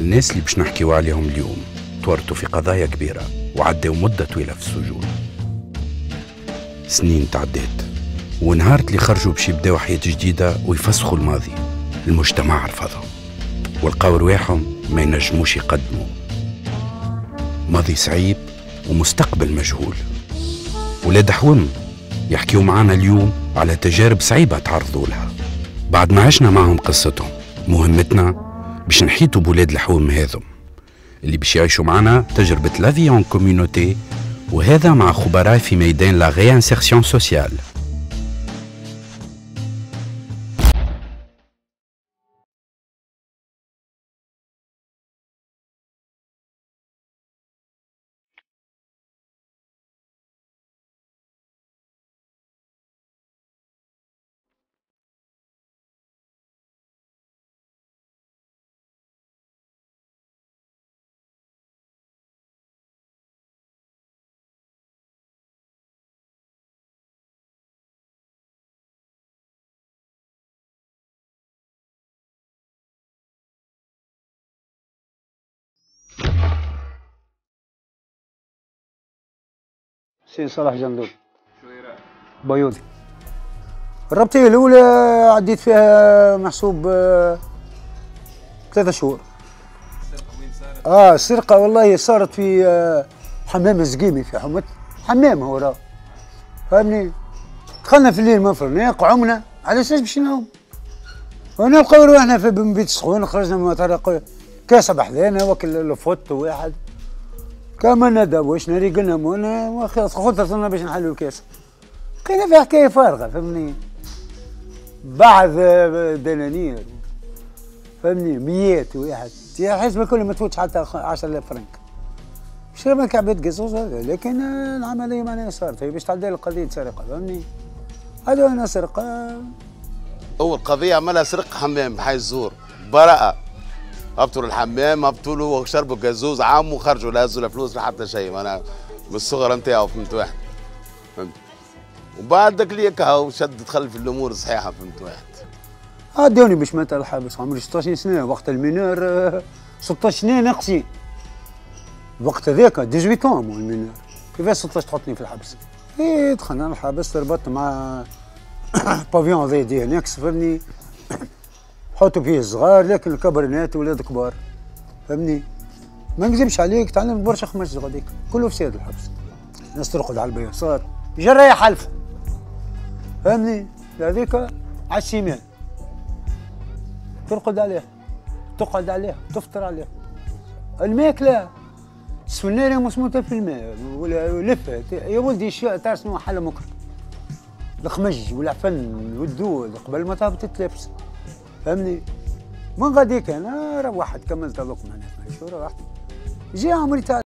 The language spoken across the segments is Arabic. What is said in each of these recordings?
الناس اللي باش نحكيو عليهم اليوم تورطوا في قضايا كبيرة وعدوا مدة طويلة في السجون. سنين تعدات ونهارت اللي خرجوا باش يبداو حياة جديدة ويفسخوا الماضي، المجتمع رفضهم ولقاو رواحهم ما ينجموش يقدموا ماضي صعيب ومستقبل مجهول. ولاد حوم يحكيوا معنا اليوم على تجارب صعيبة تعرضوا لها. بعد ما عشنا معهم قصتهم، مهمتنا باش نحيطوا بولاد الحوم هذم اللي باش يعيشوا معنا تجربة لا في اون كوميونيتي، وهذا مع خبراء في ميدان لا ريانسيرسيون سوسيال. سي صلاح جندول بيوضي. الربطية الأولى عديت فيها محسوب 3 شهور. السرقة والله صارت في حمام الزقيمي في حمد حمام هو راه فهمني. دخلنا في الليل مفرنا قعمنا على اساس باش نعوم، ونلقاو روحنا في بيت السخون. خرجنا من مطار كاسة بحذانا وكل الفوت واحد كما ندى واش ناري قلنا مونا خطرنا باش نحلوا الكاس. لقينا فيها حكايه فارغه فهمني، بعض دنانير فهمني ميات واحد حسب كل ما تفوتش حتى 10,000 فرنك. شربنا كعبة قصص لكن العمليه معناها صارت هي باش تعدل قضيه سرقه فهمني. هذا انا سرقه. اول قضيه عملها سرق حمام بحي الزور براءه، هبطوا للحمام هبطوا له وشربوا قزوز عام وخرجوا لا هزوا لا فلوس لا حتى شيء. انا من الصغر نتاعو فهمت واحد فهمت. وبعد ذاك اللي هكا شد دخل في الامور الصحيحه فهمت واحد. عدوني باش مات الحابس عمري 16 سنه وقت المينور 16 سنه ناقصين. وقت هذاك 18 عام المينور كيفاش 16 تحطني في الحبس؟ دخلنا الحبس ربطت مع بافيون ذي دي هناك فهمني. حطوا فيه الصغار لكن الكبرنات ولاد كبار فهمني. ما نكذبش عليك تعلمت برشا خمس غاديك كله فساد الحبس. ناس ترقد على البياصات جرايه حلف فهمني. هذيك على الشمال ترقد عليها تقعد عليها تفطر عليها. الماكله السفناري مسموطه في الماء ولا لفه يا ولدي تعرف شنو حل مكر الخمج والعفن والدود قبل ما تهبط تتلبس فهمني. من غاديك انا روحت كملت هذوك معناتها شو روحت جي عمري تاع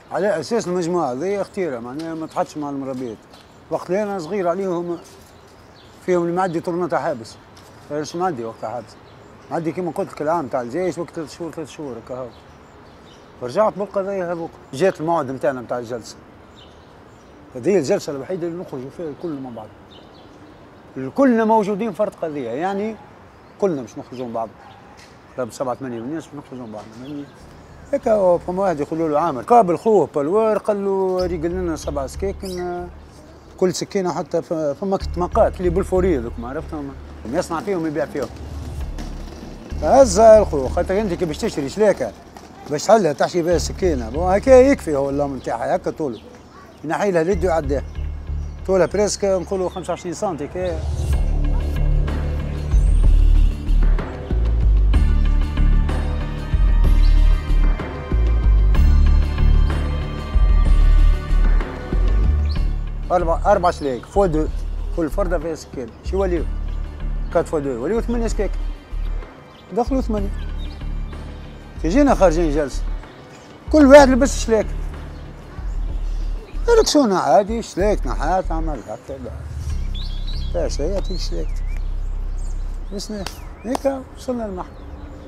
على اساس المجموعه هذه اختيرها معناها ما تحطش مع المربيات. وقت اللي انا صغير عليهم فيهم اللي معدي طرنة حابس، مش معدي وقت حابس، معدي كيما قلت لك العام تاع الجيش وقت 3 شهور هكا هو. فرجعت بالقضيه هذوك، جات الموعد نتاعنا نتاع الجلسه. هذه الجلسه الوحيده اللي نخرجوا فيها الكل مع بعض. كلنا موجودين فرد قضيه، يعني كلنا مش نخرجوا مع بعض. قرابة 7 8 ناس نخرجوا مع بعض. هكا فما واحد يقولوا له عامر قابل خوه بالوار قال له ريقل لنا 7 سكاكن كل سكينه حتى فما كتماقات اللي بالفوريه ذوك ما عرفتهم يصنع فيهم يبيع فيهم. هزها الخو خاطر انت كي باش تشري شلاكه باش تحلها تحشي بها السكينه هكا يكفي هو اللام نتاعها هكا طوله ينحي لها اليد ويعديها طولها بريسك نقولوا 25 سم كي 4 شلايك فوا 2 كل فرده فيها سكين شو يوليو 4 فوا 2 يوليو 8 سكاك دخلوا 8 كي جينا خارجين جلسه كل واحد لبس شلاك ركسونا عادي شلاك نحات عمل هكا فاش هي يعطيك شلاك بس هيك وصلنا للمحكمه.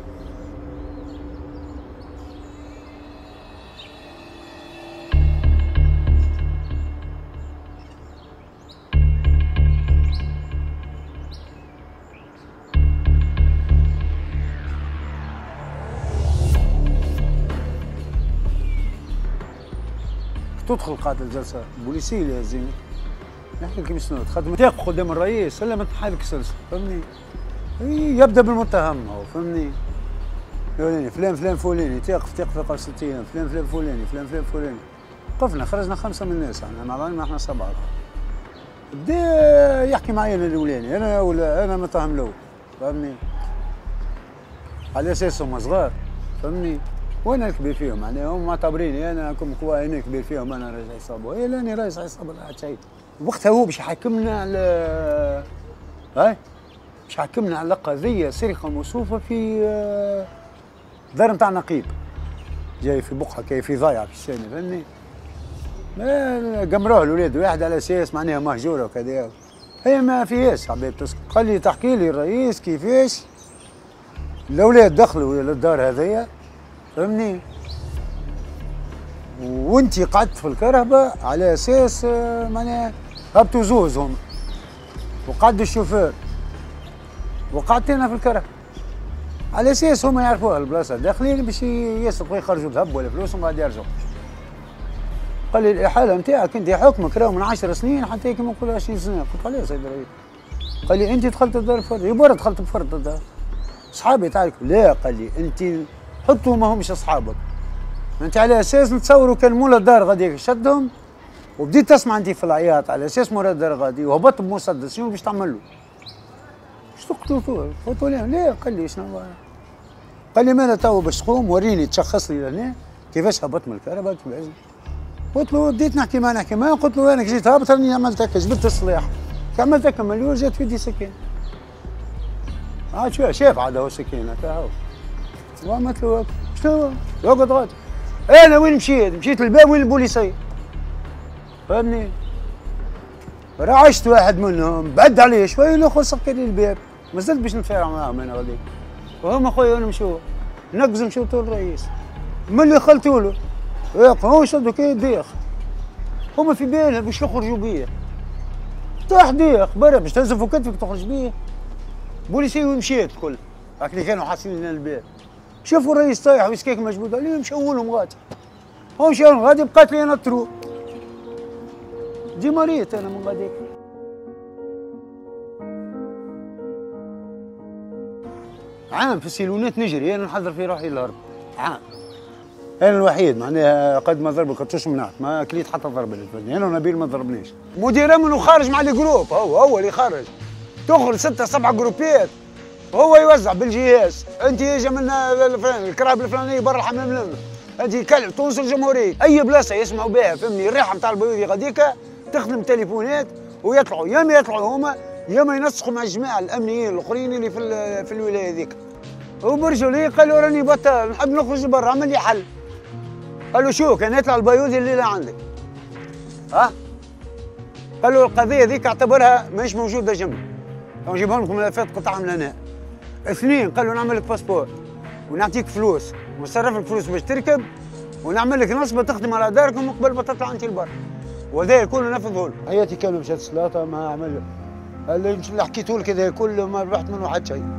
تدخل قاعة الجلسة البوليسية اللي هزيني نحكي لك شنو تخدم تقف قدام الرئيس الا ما تنحالك سلسلة فهمني يبدا بالمتهم هو فهمني فلاني فلان فلان فلاني تقف 60 ايام فلان فلان فلاني فلان فلان فلاني وقفنا خرجنا 5 من الناس احنا مع بعضنا احنا 7 بدا يحكي معايا انا الاولاني انا ولا انا متهم الاول فهمني على اساس هما صغار فهمني وانا الكبير فيهم يعني هم معتبريني انا كم قوى انا كبير فيهم انا رئيس عصابه اي لاني رئيس عصابه لا شيء وقتها هو باش يحاكمنا على هاي باش يحاكمنا على قضيه سرقه موصوفه في دار نتاع نقيب جاي في بقعه كي في ضايعه في الثاني فهمني قمروه الاولاد واحد على اساس معناها مهجوره وكذا هي ما فيهاش عباد تسكت قال لي تحكي لي الرئيس كيفاش الاولاد دخلوا للدار هذيا فهمني وانتي قعدت في الكرهبه على اساس معناها هبطوا زوز هم وقعدوا الشوفير وقعدت انا في الكرهبه على اساس هم يعرفوها البلاصه داخلين باش يسرقوا يخرجوا ذهب ولا فلوس ومن بعد يرجعوا. قال لي الاحاله نتاعك انت حكمك راهو من 10 سنين حتى كيما نقولوا 20 سنه قلت عليه سيد الرئيس قال لي انت دخلت الدار فرد يبرا دخلت بفرد الدار صحابي تعرف لا قال لي انت حطوا ما همش اصحابك انت على اساس نتصوروا كان مولا الدار غادي شدهم وبديت تسمع انت في العياط على اساس مولا الدار غادي وهبط بمسدس شنو باش تعمل له؟ اش تقتلوا قلت له لا قال لي شنو قال لي ماذا تو باش تقوم وريني تشخص لي لهنا كيفاش هبط من الكهرباء كيفاش قلت له بديت نحكي معاه قلت له انا جيت هابط راني عملت هكا جبت السلاح عملت هكا مليون جات في يدي سكين عاد شاف عاد هو سكين هكا هو وعملت له هكا شنو اقعد غادي انا وين مشيت للباب وين البوليسيه فهمني رعشت واحد منهم بعد عليه شويه الاخر سكر لي الباب ما زلت باش نتفاعل معاهم انا غادي وهما خويا وانا مشوا نقز مشوا للرئيس ملي دخلتوا له هو شدوا كي ديخ هما في بالهم باش يخرجوا بيه طاح ديخ برا باش تنزف كتفك تخرج بيه بوليسيه ومشيت الكل هاك اللي كانوا حاصلين لنا الباب شافوا الرئيس طايح وسكاك مجبود عليه مشاو لهم غادي هو مشاو لهم غادي بقات لي انا الترو دي مريت انا من غاديك عام في السيلونات نجري انا نحضر في روحي للهرب عام انا الوحيد معناها قد ما ضرب الكرتوش منعت ما كليت حتى ضرب الفني انا ونبيل ما ضربنيش مدير امن خارج مع الجروب هو اللي خرج تخرج 6 7 جروبات هو يوزع بالجهاز انت يجي من الكراب الفلانيه برا الحمام لما انت كلب تونس الجمهوريه اي بلاصه يسمعوا بها فهمني الريحه نتاع البيوضي غاديك تخدم تليفونات ويطلعوا يا ما يطلعوا هما يا ما ينسقوا مع الجماعه الامنيين الاخرين اللي في الولايه ذيك وبرجوا لي قالوا راني بطل نحب نخرج برا عمل لي حل قال له شو كان يطلع البيوضي الليله عندك؟ ها؟ قال له القضيه ذيك اعتبرها مش موجوده جنبي. نجيبهم لكم ملفات قطع من هنا. اثنين قال له نعمل لك باسبور ونعطيك فلوس ونصرف لك فلوس باش تركب ونعمل لك نصبه تخدم على داركم وقبل ما تطلع انت البر. وهذا كله نفذه له. حياتي كانوا مشات الصلاة ما عمل اللي حكيته لك هذا كله ما ربحت منه حتى شيء.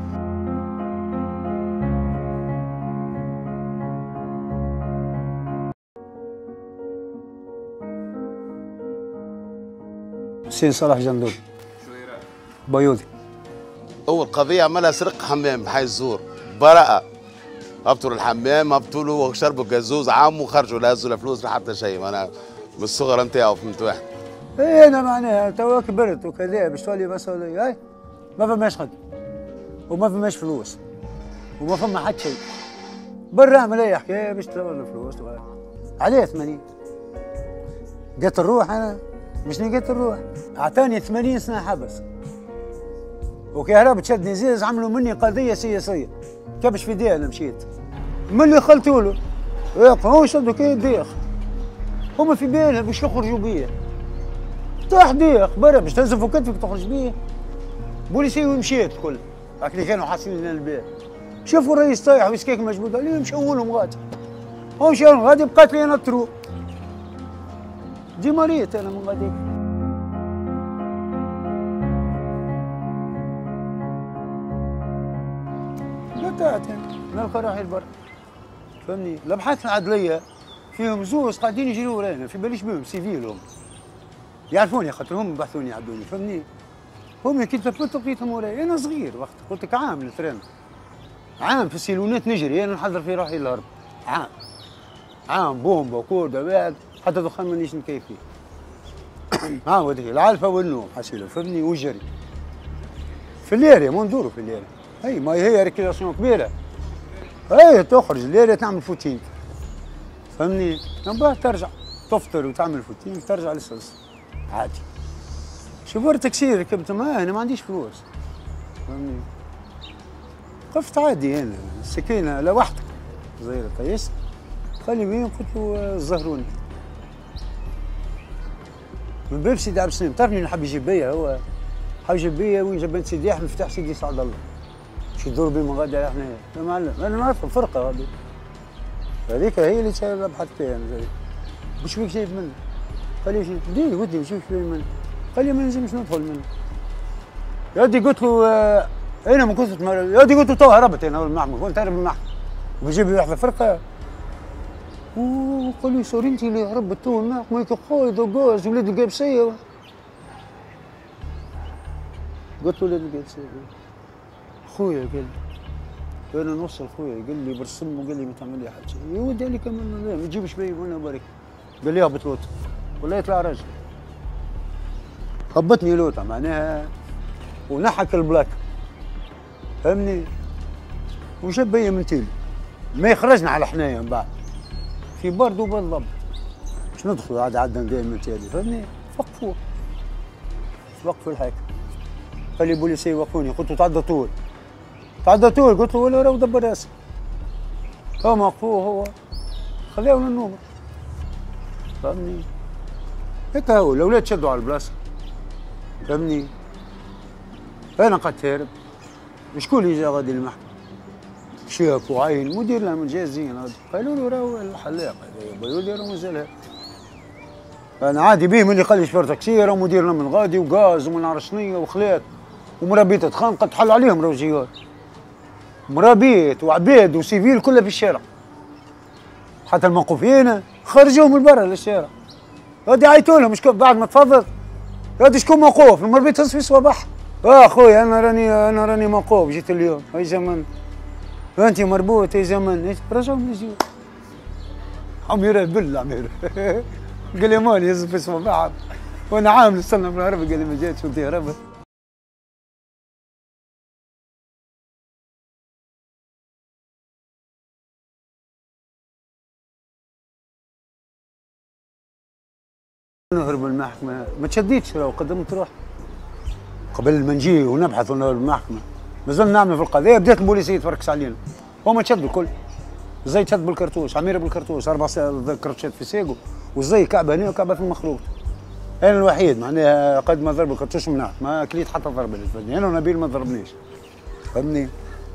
حسين صلاح جندول بيوضي. اول قضيه عملها سرق حمام بحي الزور براءه. هبطوا الحمام هبطوا له وشربوا الجازوز عام وخرجوا لا هزوا لا فلوس لا حتى شيء. انا من الصغر نتاعو فهمت واحد. ايه انا معناها توا كبرت وكذا باش تولي مسؤوليه. هاي ما فماش خدمه وما فماش فلوس وما فما حتى شيء. برا اعمل اي حكايه باش تولي فلوس. عليه 80 لقيت الروح انا مش لقيت الروح. اعطاني 80 سنه حبس وكهرباء شدني زيز عملوا مني قضيه سياسيه كبش في دي. انا مشيت من اللي خلتوا له هو شدوا كي ديخ هما في بالهم باش يخرجوا بيه طاح ديخ برا باش تهزوا في كتفك تخرج بيه. بوليسي ومشيت الكل هاك اللي كانوا حاصلين لنا البيت. شافوا الرئيس طايح وسكاك مجبود عليه مشاولهم غادي. هو مشاولهم غادي بقات لي انا التروب. دي مريت انا من غاديك. قطعت نلقى راحي البر فهمني. الابحاث العدليه فيهم زوز قاعدين يجروا ورانا في باليش بهم سيفيل هم يعرفوني خاطر هم بحثوني عدوني فهمني. هم كي تلفت لقيتهم وراي انا صغير وقت قلت لك عام التران عام في السيلونات نجري انا نحضر في روحي الهرب عام بومبا وكورده بعد حتى دخان مانيش نكيف فيه. ودي العلفه والنوم حسيله فهمني والجري في الليري مو ندوروا في الليري. اي ما هي ريكيلاسيون كبيره. اي تخرج الليله تعمل فوتين فهمني. من بعد ترجع تفطر وتعمل فوتين ترجع للسلسله عادي. شوفور تاكسي ركبت معاه انا ما عنديش فلوس فهمني. قفت عادي انا السكينه لوحدك صغيره قيس خلي مين قلت له زهروني من باب سيدي عبد السلام. تعرفني نحب يجيب بيا هو حب يجيب بيا وين جاب بنت سيدي احمد مفتاح سيدي سعد الله باش يدور بيه من غدا احنا يا معلم. انا نعرف الفرقه هذه هذيك هي اللي ساير بحث فيها انا. وش بيك شايف منه؟ قال لي دي ودي شوف شوي منه. قال لي ما نجمش ندخل منه. يا ودي قلت له انا ما كنت يا ودي قلت له تو هربت انا المحكمه كنت هرب من المحكمه وبجيب لي واحده فرقه. وقال لي صار انت اللي هربت تو المحكمه هيك قايد وقاز ولاد القابسيه. قلت له ولاد القابسيه خويا قال لي انا نوصل خويا قال لي برسم وقال لي ما تعمل لي حاجه. يا ودي قال لي كمان لا ما تجيبش بيا وانا بارك. قال لي اهبط لوطه ولا يطلع راجل. هبطني لوطه معناها ونحك البلاك فهمني. وجاب بيا من تيلي ما يخرجنا على حنايا من بعد في برد وبالضبط باش ندخلوا عاد عدنا ندير من تيلي فهمني. وقفوا الحاكم قال لي بوليسي وقفوني. قلت له تعدى طول قلت له ولا راهو دبر راسي. هم وقفوه هو خليهم النوم فهمني. هيك هو الاولاد شدوا على البلاصه فهمني. انا قعدت هارب. شكون اللي جا غادي للمحكمه؟ شاف وعين مدير لهم الجازين هذا قالوا له راهو الحلاق هذا بيولي راهو مازال هارب. انا عادي بيه من اللي قال لي شفر تاكسي راهو مدير لهم الغادي وغاز وما نعرف شنيا وخلات ومرابيت تخانقت تحل عليهم راهو جيار. مرابيت وعباد وسيفيل كلها في الشارع. حتى الموقوفين خرجوهم من برا للشارع. غادي عيطوا لهم شكون بعد ما تفضل غادي شكون موقوف المربيت هز في صباح. خويا انا راني موقوف جيت اليوم اي زمان انت مربوط اي زمان رجعهم للجيار. عميره بالله عميره قال لي مالي يهز في صباح وانا عامل استنى في الهرب قال لي ما جاتش وانت هربت. نهرب من المحكمة ما تشديتش لو قدمت روح قبل ما نجي ونبحث ونهرب من المحكمة مازال نعمل في القضية. بدات البوليسية تفركس علينا هما تشدوا الكل الزي تشد بالكرتوش، عميره بالكرتوش، 4 كرتوشات في ساقه، والزي كعبه هنا وكعبه في المخروط. انا الوحيد معناها قد ما ضرب الكرتوش منعت، ما كليت حتى ضربه اللي انا ونبيل ما ضربنيش. فهمني؟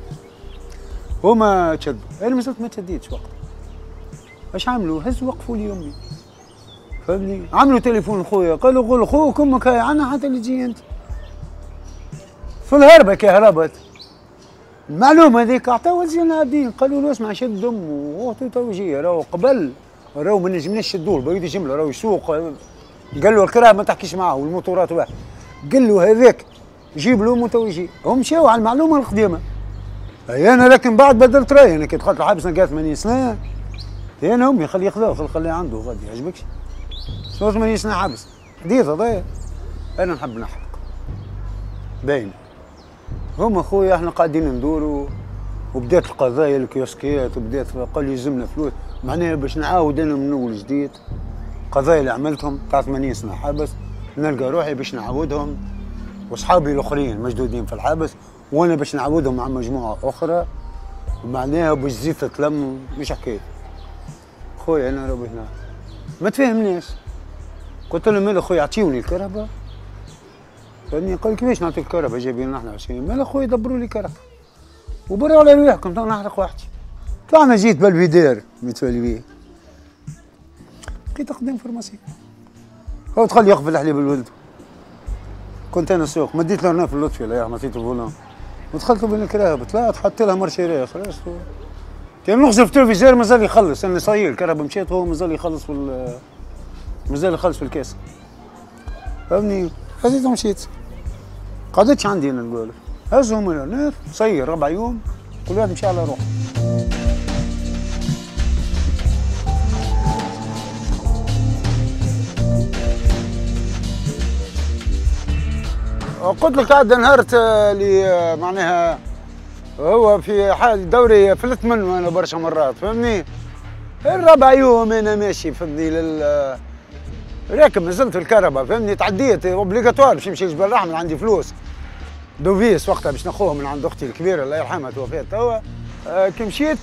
هما تشدوا، انا مازلت ما تشديتش وقت. اش عملوا؟ هزوا وقفوا لي امي. فهمني؟ عملوا تليفون لخويا، قالوا قول خوك امك هاي عنا حتى اللي تجي انت. في الهربه كي هربت. المعلومه هذيك عطاوها لزين العابدين، قالوا له اسمع شد امه وعطوا توجيه، راهو قبل راهو ما نجمناش نشدوه البريد جمله راهو يسوق. قال له الكراه ما تحكيش معاه والموتورات واحد. قال له هذاك جيب له امه توجيه، هم مشاو على المعلومه القديمه. اي انا لكن بعد بدلت رايي، انا كي دخلت الحبس نلقى 80 سنه. انا امي خليه ياخذوه خليه عنده غادي يعجبكش. شنو 80 سنه حبس؟ حديثه ضايع. انا نحب نحرق. باين. هم اخويا احنا قاعدين ندوروا وبدات القضايا الكيوسكيات وبدات قال لي يلزمنا فلوس، معناها باش نعاود انا من اول جديد القضايا اللي عملتهم تاع 80 سنه حبس نلقى روحي باش نعاودهم، واصحابي الاخرين مشدودين في الحبس وانا باش نعاودهم مع مجموعه اخرى، معناها باش تزيد تتلم مش حكايه. خويا انا ربي هنا ما تفهمنيش. قلت له مال اخويا اعطيوني الكهرباء. فهمني؟ قال كيفاش نعطيك الكهرباء جايبين نحن 20 مال اخويا دبروا لي كهرباء وبروا على رواحكم تو نحرق وحدي. طلعنا جيت بالفيدير متولي بيه لقيت قدام فارماسي هو دخل يقفل الحليب الولد. كنت انا سوق مديت له هنا في اللطفي الله يرحمه عطيته الفولان ودخلت بين الكرهبة طلعت حطيت لها مرشيريه خلاص. كان نغزل في التلفزيون مازال يخلص انا صاير الكهرباء مشيت هو مازال يخلص في الكاس. فهمني؟ خذيته ومشيت. قعدتش عندي انا نقول هزهم هنا صير 4 يوم كل واحد مشى على روحه. قلت لك قاعد انهرت اللي معناها هو في حال دوري فلت منه انا برشا مرات فهمني. 4 يوم انا ماشي فهمني راكب نزلت الكهرباء فهمني تعديت اوبليغاتوار باش نمشي لجبل الاحمر عندي فلوس دوفيس وقتها باش ناخوها من عند اختي الكبيره الله يرحمها توفات توا. كي مشيت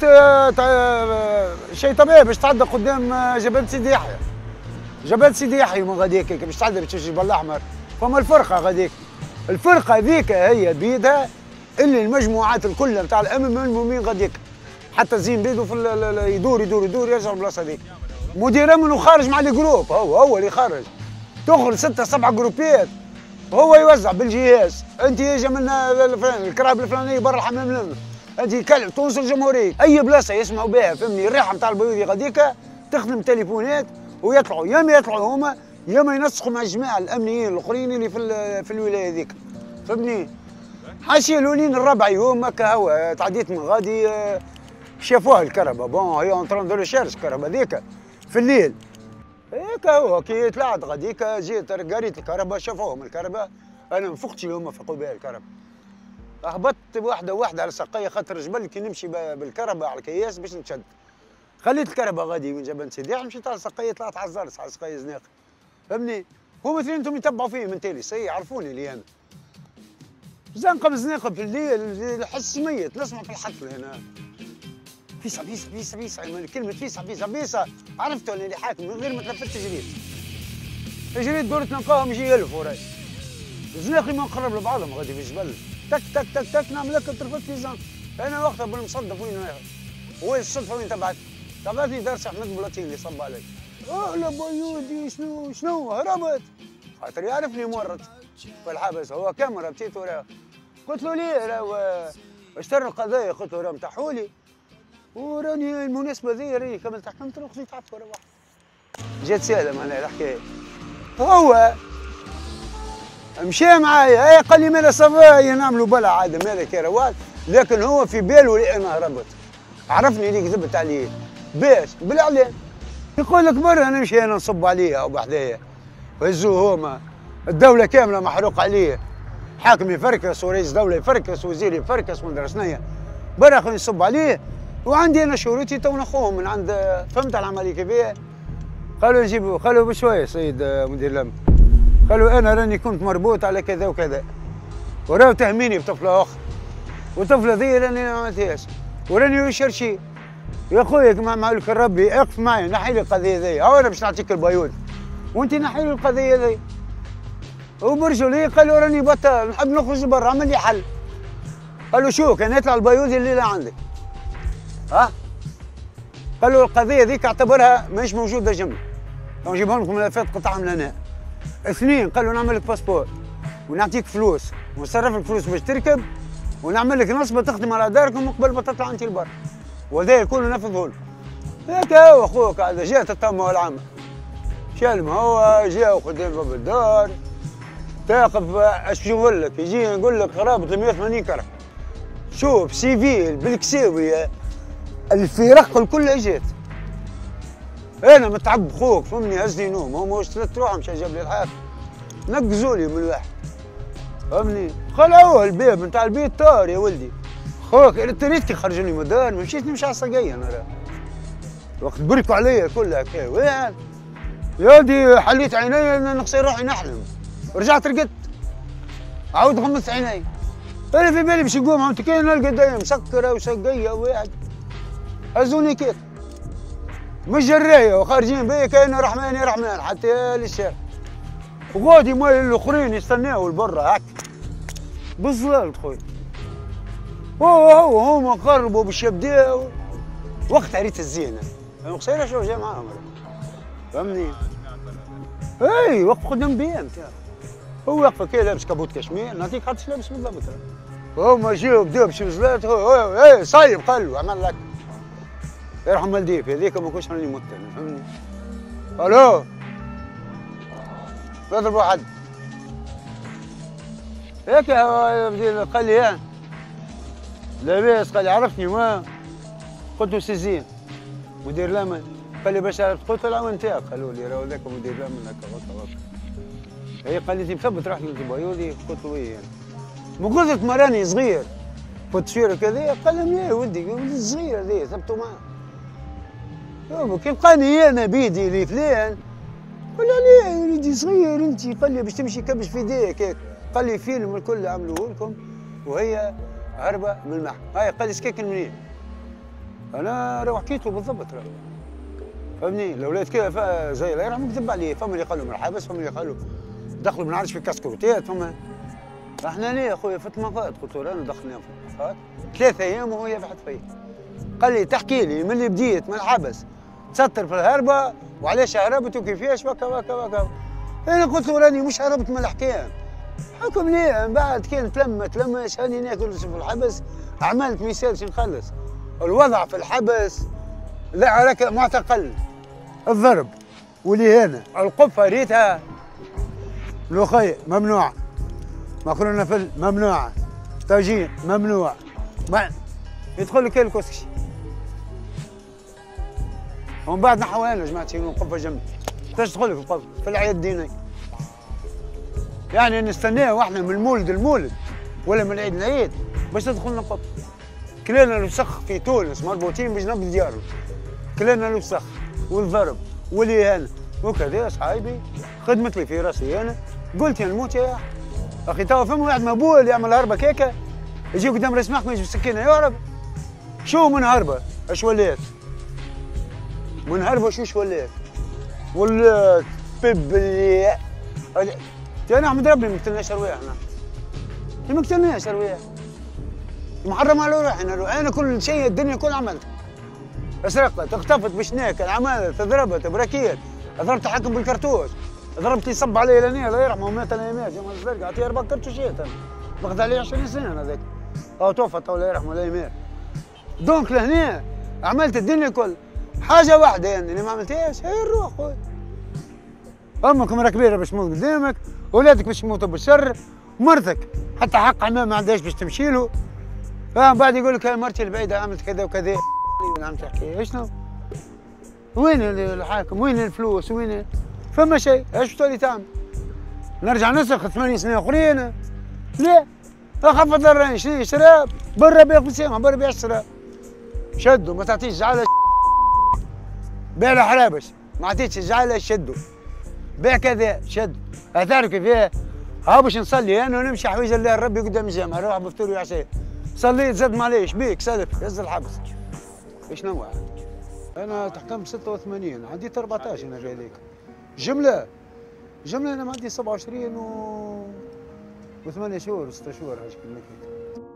شيء طبيعي باش تعدى قدام جبل سيدي يحيى. جبل سيدي يحيى من غاديك باش تعدى باش تمشي جبل الاحمر فما الفرقه غاديك. الفرقه ذيك هي بيدها اللي المجموعات الكل نتاع الامم المهمين غاديك حتى زين بيدو في يدور يرجع البلاصه هذيك. مدير امن وخارج مع الجروب هو اللي خارج تخرج 6 7 جروبيات هو يوزع بالجهاز. انت يجي من الكراب الفلانيه برا الحمام لنا انت كلب تونس الجمهوريه اي بلاصه يسمعوا بها فهمني الريحه نتاع البيوضي غاديك تخدم تليفونات ويطلعوا يا ما يطلعوا هما يا ما ينسقوا مع الجماعه الامنيين الاخرين اللي في الولايه ذيك فهمني. حاشيه الاولين 4 يوم هكا هو تعديت من غادي شافوها الكهرباء بون هي اون دو ريشيرش الكهرباء ذيك في الليل هيك هو كي طلعت غاديك جيت قريت الكهرباء شافوهم الكهرباء انا ما فقتش اللي هما فقوا بها الكهرباء. هبطت واحده على ساقيه خاطر جبل كي نمشي بالكهرباء على الكياس باش نتشد. خليت الكهرباء غادي من جبل سيدي مشيت على ساقيه طلعت على الزرس على ساقيه زناقه فهمني. هما اثنين انتم يتبعوا فيه من تالي سي يعرفوني اللي انا زنقه بزناقه في الليل نحس ميت نسمع في الحفل هنا فيسع كلمة فيسع عرفتوا اللي حاكم من غير ما تلفت جريت دورت نلقاهم يجي 1000 وراي زناقي ما نقرب لبعضهم غادي في الجبل تك نعمل لك ترفد في زنق. انا وقتها بالمصدف وين وين الصدفه وين تبعتني درس احمد بلاطين اللي صب علي لا بيودي شنو هربت خاطر يعرفني مرت في الحبس هو كاميرا مشيت وراه قلت له ليه راه اشترى القضايا قلت له راه متاحوا لي وراني المناسبه ذي راني كملت حكمت له خذيت عفو روح. جات سهله معناها الحكايه هو مشى معايا قال لي مالا صافا نعملوا بلا عاده مالا كروات لكن هو في باله اللي انا هربت عرفني اللي كذبت عليه باش بالاعلان يقول لك برا نمشي انا نصب عليه او بحذايا وهزوه هما الدوله كامله محروق عليه حاكم يفركس ورئيس دوله يفركس وزير يفركس وندري شنيا برا خلينا نصب عليه. وعندي انا شروطي تو ناخوهم من عند فهمت العمليه كيفاه. قالوا نجيبوا قالوا بشويه سيد مدير الامن قالوا انا راني كنت مربوط على كذا وكذا وراه تهميني بطفله اخرى والطفله ذي راني ما عملتهاش وراني يشرشي يا خويا كما مالك ربي اقف معي نحي لي القضيه ذي، هو انا باش نعطيك البيوت وانت نحي لي القضيه ذي. وبرجوا لي قال له راني بطل نحب نخرج برا عمل لي حل. قال له شو كان يطلع البيوت الليله عندك. ها؟ قال له القضيه ذيك اعتبرها ماهيش موجوده جمله. نجيبهم لكم ملفات قطع من هنا. اثنين قال له نعمل لك باسبور ونعطيك فلوس ونصرف لك فلوس باش تركب ونعمل لك نصبه تخدم على داركم وقبل ما تطلع انت البر. وهذا كله نفذه له. هيك هو اخوك هذا جات التنميه العامه. شالم هو جا وخدم باب الدار تاقف اش يقول لك يجي يقول لك قرابه 180 كره. شوف سيفيل بالكساوي الفرق الكل اجت. انا متعب خوك فهمني هزني نوم هو مش 3 روح مشى جاب لي الحاف نقزوا لي من الواحد فهمني. خلعوه الباب نتاع البيت طار يا ولدي. خوك انت ريت كي خرجوني من الدار ما مشيت نمشي على الصقيه انا راه وقت بركوا عليا كلها هكا وين يا ولدي حليت عيني نقصي روحي نحلم رجعت رقدت عاود غمضت عيني انا في بالي باش نقوم عملت كي نلقى دايما مسكره وسقيه واحد هزوني كيف مش جرايه وخارجين بيا كاين رحمن يا رحمن حتى للشارع وغادي مال الاخرين يستناو لبرا هكا بالظلال خويا. هما قربوا باش يبداو وقت عريت الزينه قصيره شو جا معاهم فهمني. اي وقف قدام بيا نتاع هو واقف كي لابس كابوت كشمير نعطيك حتى لابس بالضبط. هما جاو بداو باش ينزلات اي صايب قال له عمل لك يرحم والديك هذيك ما كنتش راني مت فهمني. الو تضربوا حد هيك قال لي لاباس قال لي عرفتني ما قلت له سيزين مدير الامن قال لي باش عرفت قلت له العمل نتاعك قالوا لي راه هذاك مدير الامن هكا وهكا هي قال لي انت مثبت راح للبيوضي قلت له ايه ما قلت ما راني صغير كنت شير كذا قال لهم يا ولدي صغير هذي ثبتوا معاه كي لقاني انا بيدي لي فلان قال لي يا ولدي صغير انت قال لي باش تمشي كبش في يديك هيك قال لي فيلم الكل عملوه لكم وهي هربه من المحكمه هاي قال لي سكاكن منين انا راه حكيت له بالضبط راه فهمني الاولاد كيف زي الله يرحمه كذب عليه فما اللي قالوا من الحبس فما اللي قالوا دخلوا ما نعرفش في كاسكوتات فما احنا ليه اخويا في المقاط قلت له انا دخلنا في المقاط 3 ايام وهو يبحث فيا قال لي تحكي لي من اللي بديت من الحبس تستر في الهربه وعلاش هربت وكيفاش وكا وكا وكا انا قلت له راني مش هربت من الاحكام حكم ليه من بعد كان تلمش هاني ناكل في الحبس عملت ميسالش نخلص الوضع في الحبس لا راك معتقل الضرب والاهانه القفه ريتها ملوخيه ممنوعه مكرونه فل ممنوعه طاجين ممنوع ما يدخل لك الكسكسي ومن بعد نحو انا جماعه القفه جنبي باش تدخل لك القفه في العياد الدينيه يعني نستناه واحنا من المولد المولد ولا من العيد العيد باش تدخلنا القفه كلنا الوسخ في تونس مربوطين بجنب ديارهم كلنا الوسخ والضرب والاهانه وكذا صحايبي خدمت لي في راسي انا قلت يا نموت يا اخي توا فما واحد مبول يعمل هربه كيكه يجي قدام راس محكمه يجي بالسكينه يهرب شو من هربه اش ولات من هربه شوش ولات ولات ببلي انا احمد ربي ما قتلناش ارواح احنا ما قتلناش ارواح محرم على روحنا انا كل شيء الدنيا كل عملت سرقت اختفت باش ناكل عملت ضربت براكيت ضربت حكم بالكرتوش ضربت يصب علي لاني الله يرحمه مات انا مات يوم الزرقاء عطيه 4 كرتوشات انا باخذ عليه 20 سنه هذاك توفى الله يرحمه لا يمات دونك لهنا عملت الدنيا كل حاجه واحده يعني اللي ما عملتهاش هي الروح خويا امك مرة كبيره باش تموت قدامك ولادك باش يموتوا بالشر مرتك حتى حق عمام ما عندهاش باش تمشي له بعد يقول لك مرتي البعيده عملت كذا وكذا عم تحكي شنو؟ وين الحاكم؟ وين الفلوس؟ وين فما شيء؟ ايش تولي تعمل؟ نرجع نسخ 8 سنين اخرين؟ لا اخفض الرين شري شراب برا بياخذ سامع برا بيع الشراب شدوا ما تعطيش جعله بيع له حرابش ما عطيتش جعله شدوا بيع كذا شد تعرف كيفاه؟ ها باش نصلي انا ونمشي حويج الله ربي قدام الجامع نروح بفطور وعشاء صليت زاد معليش بيك سلف هز الحبس شنو انا تحكمت 86 عديت 14 انا في هذيك جمله انا معدي 27 و8 شهور 6 شهور هاش كما كنت.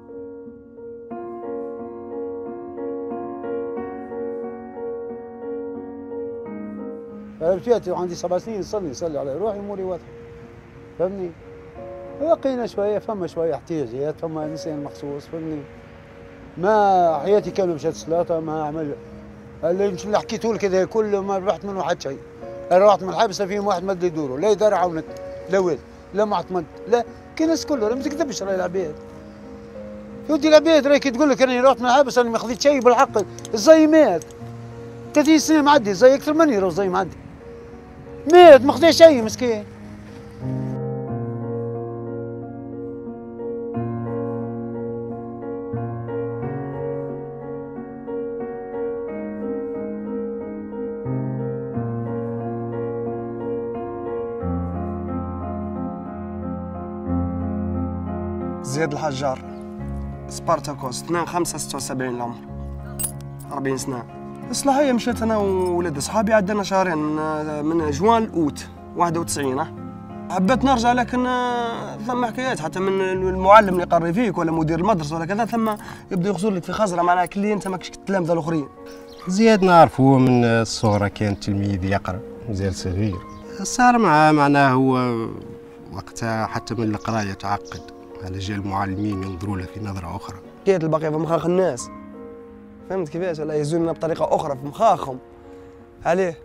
رجعت عندي 7 سنين نصلي على روحي اموري واضحه فهمني. لقينا شويه فما شويه احتياجات فما انسان مخصوص فهمني. ما حياتي كامله مشات سلاطه ما عمل اللي حكيته لك هذا كله ما ربحت منه حتى شيء. انا رحت من الحبسه فيهم واحد مد لي دوره لا يدار عاونت لا والد لا معتمد لا كي الناس كله ما تكذبش راهي العباد. يودي العباد راهي كي تقول لك انا رحت من الحبس انا ما خذيت شيء بالحق الزي مات 30 سنه معدي زي اكثر مني راه زي معدي مات ما خذا شيء مسكين. زياد الحجار سبارتاكوس 2/5/76 العمر 40 سنة. الصلاحية مشيت أنا وولاد أصحابي عدنا شهرين من جوان لأوت 91. حبيت نرجع لكن ثم حكايات حتى من المعلم اللي يقري فيك ولا مدير المدرسة ولا كذا ثم يبدأ يخزر لك في خزرة معناها كلي أنت ماكش التلامذة الآخرين. زياد نعرفه من الصغرى كان تلميذ يقرأ مازال صغير. صار معاه معناه هو وقتها حتى من القراية تعقد على جال المعلمين ينظروا له في نظرة أخرى. حكاية البقية في مخاخ الناس فهمت كيفاش ولا يهزوننا بطريقة أخرى في مخاخهم عليه